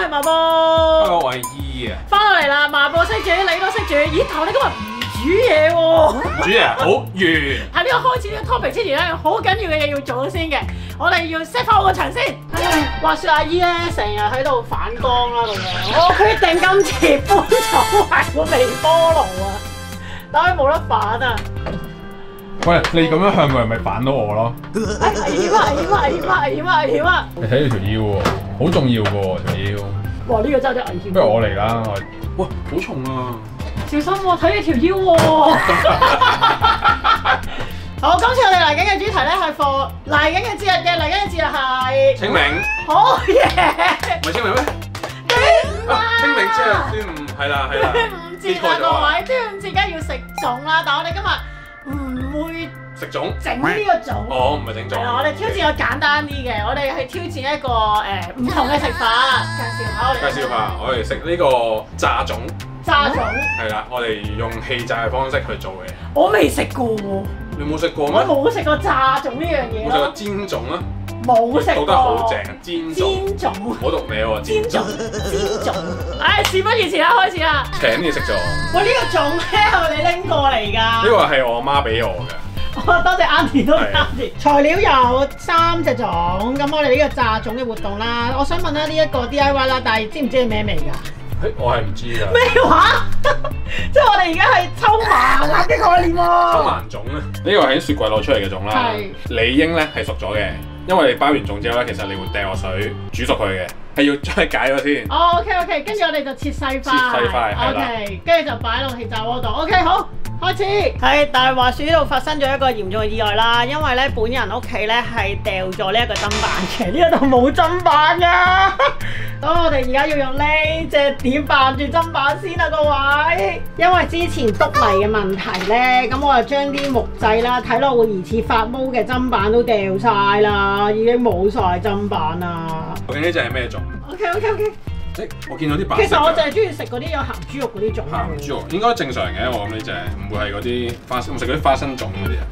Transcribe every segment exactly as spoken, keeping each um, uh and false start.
係麻布。 Hello， 我係姨啊。 翻到嚟啦，麻布識煮，你都識煮。咦，但係你今日唔煮嘢喎。 煮嘢好完。 喺呢個開始呢個 topic 之前咧，好緊要嘅嘢要做先嘅。我哋要 set 翻個場先。唉，話説阿姨咧，成日喺度反光啦咁樣。我決定今次搬走埋個微波爐啊，但係冇得反啊。 喂，你咁樣向佢係咪反到我咯？ 危險啊！危險啊！危險啊！危險啊！危險啊！ 你睇你條腰喎，好重要嘅喎條腰。 哇！呢個真係有啲危險。 不如我嚟啦，我。哇，好重啊！ 小心喎，睇你條腰喎。好，今次我哋嚟緊嘅主題咧係放嚟緊嘅節日嘅，嚟緊嘅節日係清明。 好嘢！ 唔係清明咩？ 端午。 清明之後端午係啦係啦。 端午節啊各位，端午節梗係要食粽啦，但係我哋今日唔會食粽整呢個粽。 哦，唔係整粽。 係啦，我哋挑戰個簡單啲嘅，我哋係挑戰一個誒唔同嘅食法，介紹下我哋。 介紹下，我哋食呢個炸粽。 炸粽。係啦，我哋用氣炸嘅方式去做嘅。 我未食過喎。 你冇食過咩？ 我冇食過炸粽呢樣嘢咯。 冇食過煎粽啊？ 冇食過。 讀得好正啊！煎粽。 煎粽。 好讀名喎，煎粽。 煎粽。唉，事不宜遲啦，開始啦。 請你食咗。 喂，呢個粽咧係咪你拎過嚟㗎？ 呢個係我媽俾我嘅。 哦，多謝 Auntie， 多謝 Auntie。材料有三隻粽，咁我哋呢個炸粽嘅活動啦。我想問咧，呢一個 D I Y 啦，但係知唔知係咩味㗎？ 誒，我係唔知㗎。 咩話？即係我哋而家係抽盲盒嘅概念喎。 抽盲粽咧，呢個喺雪櫃攞出嚟嘅粽啦。係。理應咧係熟咗嘅，因為你包完粽之後咧，其實你會掟落水煮熟佢嘅，係要將佢解咗先。 哦 ，OK OK，跟住我哋就切細塊。切細塊係啦。 OK，跟住就擺落氣炸鍋度。OK，好。開始係，但係話説呢度發生咗一個嚴重嘅意外啦，因為咧本人屋企咧係掉咗呢一個砧板嘅，呢一度冇砧板㗎。咁我哋而家要用呢隻碟扮住砧板先啦，各位。因為之前篤泥嘅問題咧，咁我就將啲木製啦，睇落會疑似發毛嘅砧板都掉晒啦，已經冇晒砧板啦。 究竟呢隻係咩粽 ？OK OK OK。 誒，我見到啲白色。 其實我就係中意食嗰啲有鹹豬肉嗰啲粽。 鹹豬肉應該正常嘅，我諗呢隻唔會係嗰啲花生，唔食嗰啲花生粽嗰啲啊。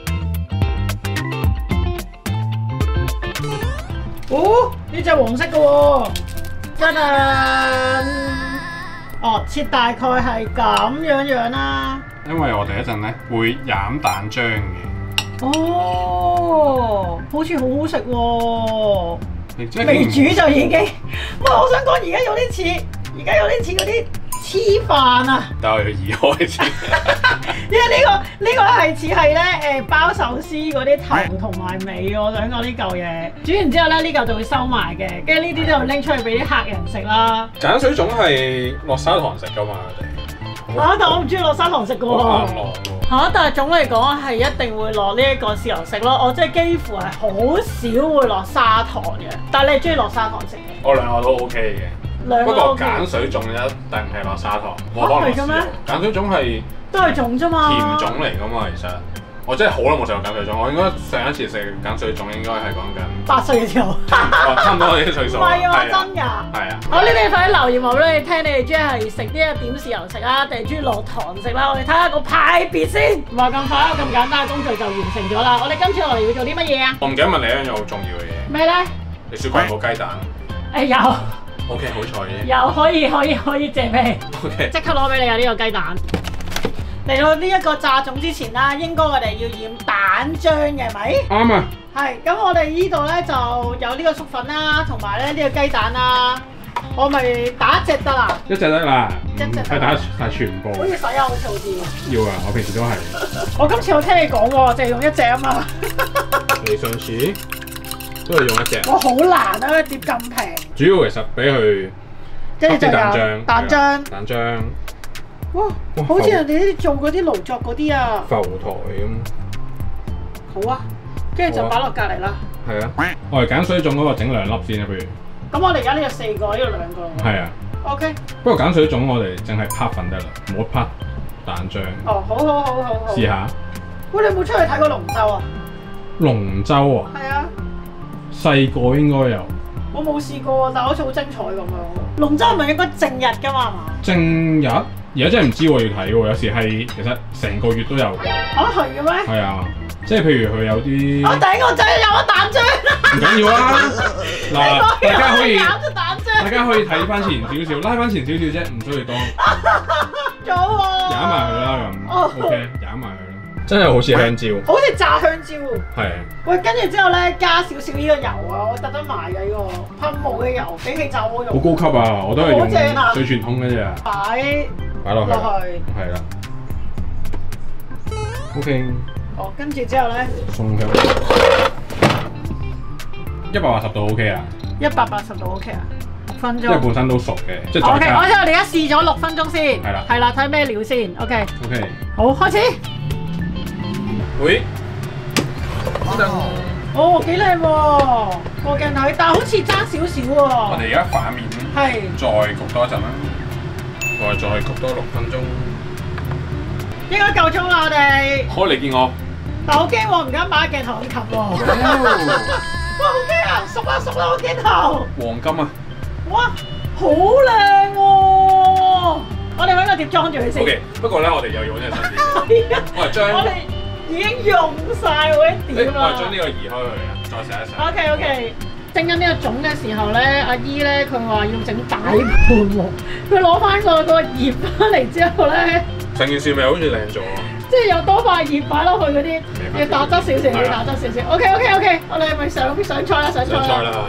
哦，呢隻黃色嘅喎，真係。哦，切大概係咁樣樣啦。 因為我哋一陣咧會飲蛋漿嘅。 哦，好似好好食喎。未煮就已經，哇！我想講而家有啲似，而家有啲似嗰啲黐飯啊。 但係我要移開先， 因為呢個呢個係似係咧誒包壽司嗰啲頭同埋尾，我想講呢嚿嘢。煮完之後咧，呢嚿就會收埋嘅，跟住呢啲就拎出去俾啲客人食啦。 鹼水粽係落砂糖食㗎嘛，我哋。 嚇！但我唔中意落砂糖食㗎喎。 好硬落喎。嚇！ 但係總嚟講係一定會落呢一個豉油食咯。我即係幾乎係好少會落砂糖嘅。但係你係中意落砂糖食嘅？ 我兩個都 OK 嘅。 兩個都 OK。 不過鹼水粽一定係落砂糖。 嚇係嘅咩？ 鹼水粽係都係粽啫嘛。 甜粽嚟㗎嘛，其實。我真係好耐冇食過鹼水粽，我應該上一次食鹼水粽應該係講緊八歲嘅時候， 差唔多我啲歲數。 唔係啊，真㗎。 係啊。 好，你哋快啲留言話俾你聽，你哋中意係食呢一點豉油食啊，定係中意落糖食啦？我哋睇下個派別先。唔係咁快，咁簡單嘅工序就完成咗啦。我哋今次落嚟要做啲乜嘢啊？ 我唔記得問你一樣好重要嘅嘢。 咩咧？你雪櫃有冇雞蛋？ 誒有。 O K， 好彩嘅。 有可以可以可以借俾你。 O K。 即刻攞俾你啊！呢個雞蛋。嚟到呢一個炸粽之前啦，應該我哋要染蛋漿嘅，係咪？ 啱啊！ 係，咁我哋呢度咧就有呢個粟粉啦，同埋咧呢個雞蛋啦，我咪打一隻得啦。 一隻得啦， 一隻係打晒全部。 好似手有好似好啲。要啊，我平時都係。 我今次我聽你講喎，淨係用一隻啊嘛。 你上次都係用一隻。 我好難啊，碟咁平。 主要其實俾佢跟住就有蛋漿， 蛋漿， 蛋漿。 哇！好似人哋啲做嗰啲勞作嗰啲啊， 浮台咁。好啊，跟住就擺落隔離啦。 係啊，我哋鹼水粽嗰個整兩粒先啊，不如。 咁我哋而家呢個四個，呢個兩個。 係啊。OK。不過鹼水粽我哋淨係拍粉得啦，唔好拍蛋漿。 哦，好好好好好。 試下。 喂，你有冇出去睇過龍舟啊？ 龍舟啊？係啊。細個應該有。我冇試過，但係好似好精彩咁樣。龍舟係咪應該正日㗎嘛？正日？而家真係唔知喎，要睇喎。有時係其實成個月都有嘅。嚇係嘅咩？係啊。 即係譬如佢有啲， 我頂我仔有咗蛋漿， 唔緊要啊！嗱，大家可以， 咬咗蛋漿， 大家可以睇翻前少少，拉翻前少少啫，唔需要多。 咗喎， 踩埋佢啦咁 ，OK，踩埋佢啦。真係好似香蕉， 好似炸香蕉。 係。喂， 跟住之後咧，加少少呢個油啊，我特登買嘅呢個噴霧嘅油，比起炸鍋油。 好高級啊！我都係用最傳統嘅啫。 擺擺落去。 落去。 係啦。OK。 哦，跟住之後咧， 送香。一百八十度 OK 啊？ 一百八十度 OK 啊？六分鐘。因為本身都熟嘅，即係 OK， 我哋而家試咗六分鐘先。 係啦。 係啦，睇咩料先 ？OK。 OK。 好，開始。喂。哦，幾靚喎！過鏡睇，但係好似爭少少喎。 我哋而家反面， 係再焗多一陣啦，我哋再焗多六分鐘， 應該夠鐘啦，我哋。好， 你見我。 但我驚喎，唔敢擺鏡頭咁近喎。哇，好驚啊！熟啦，熟啦，個鏡頭。黃金啊！哇，好靚喎！我哋揾個碟裝住佢先。 OK，不過咧，我哋又要揾隻新碟。我係將。 已經用晒嗰啲碟啦！ 我係將呢個移開佢啊，再洗一洗。 O K O K，整緊呢個粽嘅時候咧，阿姨咧佢話要整大盤喎，佢攞翻個個葉翻嚟之後咧， 成件事咪好似靚咗？ 即係有多塊葉擺落去嗰啲，要打側少少，要打側少少。O K O K O K， 我哋係咪上上菜啦？上菜啦！上菜啦！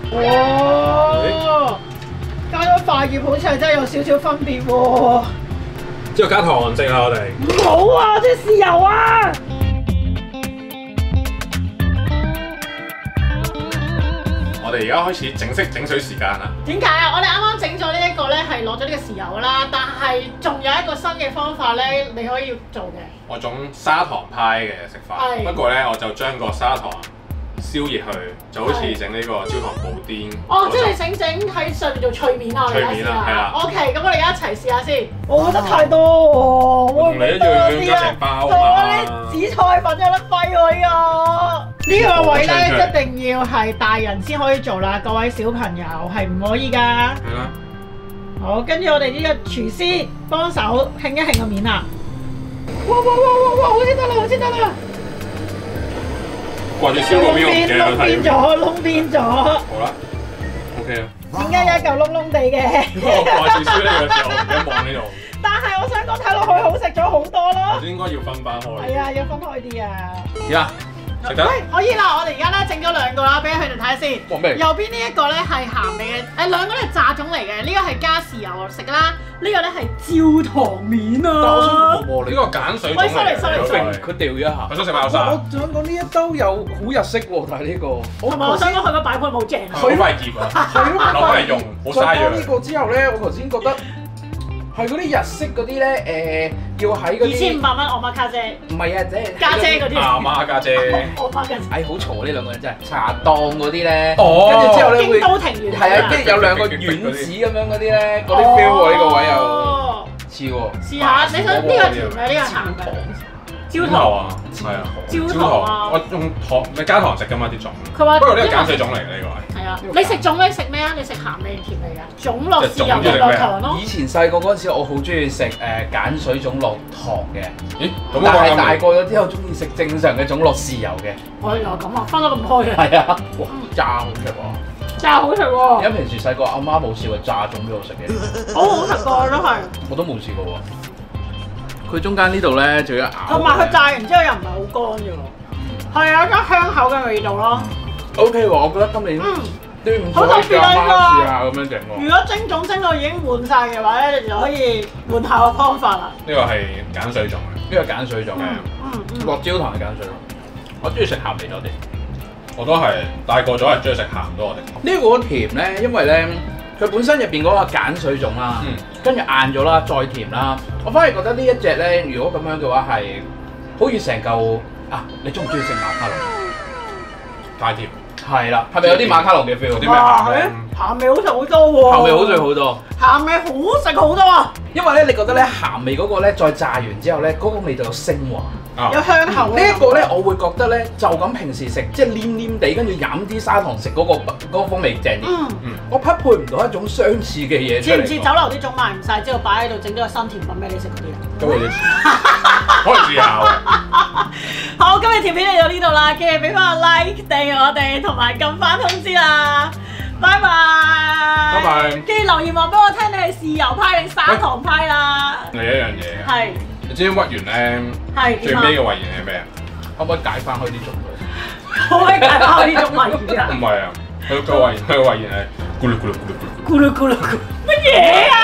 哇！加咗塊葉好似係真係有少少分別喎。 之後加糖食啦，我哋。 唔好啊！即係豉油啊！ 我哋而家開始整色整水時間啦。 點解啊？我哋啱啱整咗呢一個咧，係攞咗呢個豉油啦，但係仲有一個新嘅方法咧，你可以做嘅。 我種砂糖派嘅食法，不過咧我就將個砂糖燒熱去，就好似整呢個焦糖布甸。 哦，即係你整整喺上面做脆面啊！ 脆面啊，係啦。 O K，咁我哋而家一齊試下先。我覺得太多喎， 同你一樣加成包啊！ 啲紫菜粉有得揮佢啊！呢個位咧一定要係大人先可以做啦，各位小朋友係唔可以㗎。 係啦。 好，跟住我哋呢個廚師幫手興一興個面啊！哇哇哇哇哇！好似得啦，好似得啦！掛住燒個面，我唔記得睇。窿變咗，窿變咗。 好啦 ，OK 啦。 點解有一嚿窿窿地嘅？ 我掛住燒呢個時候，我唔敢望呢度。 但係我想講睇落去好食咗好多咯。 頭先應該要分翻開。係啊，要分開啲啊。 點啊？食得？ 可以啦，我哋而家咧整咗兩個啦，俾佢哋睇下先。 哇咩？ 右邊呢一個咧係鹹味嘅，誒兩個咧係炸粽嚟嘅，呢個係加豉油食啦，呢個咧係焦糖面啊。 呢個鹼水粽嚟嘅， 佢掉咗一下。 我想食爆沙。 我想講呢一兜有好日式喎，但係呢個。 同埋我想講佢個擺盤冇正。 好快熱啊！ 係咯， 攞嚟用，好嘥樣。 呢個之後咧，我頭先覺得。係嗰啲日式嗰啲咧，誒要喺嗰啲二千五百蚊我媽家姐， 唔係啊，即係家姐嗰啲。 阿媽家姐， 我媽家姐。 唉，好嘈呢兩個人真係茶檔嗰啲咧， 哦， 跟住之後咧會京都庭園係啊，跟住有兩個丸子咁樣嗰啲咧，嗰啲 feel 喎，呢個位又似喎。 試下，你想呢個甜嘅，呢個鹹嘅？焦糖啊， 係啊， 焦糖啊！ 我用糖，你加糖食㗎嘛啲粽。 佢話不過呢個鹼水粽嚟嘅呢個係。係啊， 你食粽你食咩啊？你食鹹味甜味㗎？粽落豉油定落糖咯。 以前細個嗰陣時，我好中意食誒鹼水粽落糖嘅。 咦？ 但係大個咗之後，中意食正常嘅粽落豉油嘅。 我又咁啊，分得咁開嘅。 係啊，哇！炸好食喎！ 炸好食喎！ 而家平時細個阿媽冇試過炸粽俾我食嘅。 好好食過都係。 我都冇試過喎。佢中間呢度咧，仲要咬。 同埋佢炸完之後又唔係好乾嘅喎。係啊，加香口嘅味道咯。 O K 喎，我覺得今年端午節可以加媽試下咁樣整喎。 如果蒸粽蒸到已經換晒嘅話咧，你就可以換下個方法啦。 呢個係鹼水粽嘅， 呢個鹼水粽嘅，落焦糖嘅鹼水粽。我中意食鹹味多啲。 我都係大個咗係中意食鹹多啲。 呢個甜咧，因為咧佢本身入邊嗰個鹼水粽啦，跟住硬咗啦，再甜啦。我反而覺得呢一隻咧，如果咁樣嘅話係好似成嚿啊！你中唔中意食馬卡龍？ 太甜。 係啦，係咪有啲馬卡龍嘅 feel？啲咩鹹味？鹹味好食好多喎。 鹹味好食好多。 鹹味好食好多啊！ 因為咧，你覺得咧鹹味嗰個咧，再炸完之後咧，嗰個味道有升華， 有香口。 呢一個咧，我會覺得咧，就咁平時食，即係黏黏地，跟住飲啲砂糖食嗰個嗰個風味正啲。嗯嗯。我匹配唔到一種相似嘅嘢出嚟。 似唔似酒樓啲粽賣唔晒之後擺喺度整咗個新甜品俾你食嗰啲啊？ 都會啲似。 可以試下喎。 好，今日條片嚟到呢度啦，記住俾翻個 like 訂閱我哋，同埋撳翻通知啦。拜拜。 拜拜。 記住留言話俾我聽，你係豉油派定砂糖派啦。 另一樣嘢嘅。 係。 你知唔知屈原咧？係。最尾嘅遺言係咩啊？可唔可以解翻開啲種佢？ 可唔可以解翻開呢種遺言啊？ 唔係啊，佢個遺言，佢個遺言係咕嚕咕嚕咕嚕咕嚕。 咕嚕咕嚕咕。乜嘢啊？